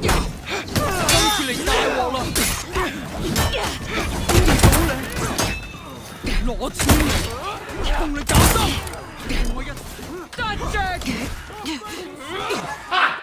今次你大鑊啦！見到你，攞錢嚟，同你搞心，我一家姐。